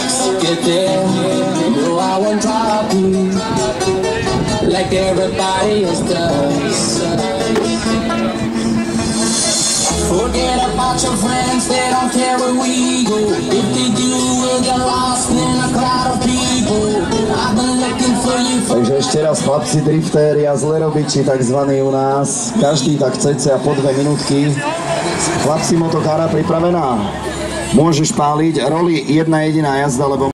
get there. No, I won't drop you like everybody else does. Forget about your friends, they don't care where we go. If they do, we'll get lost in a crowd of people. I've been looking for you. Takže ešte raz chlapci driftéri a zlerobiči takzvaní u nás. Každý tak cca po 2 minútky. Chlapci motokára pripravená. Môžeš páliť, roli jedna jediná jazda, lebo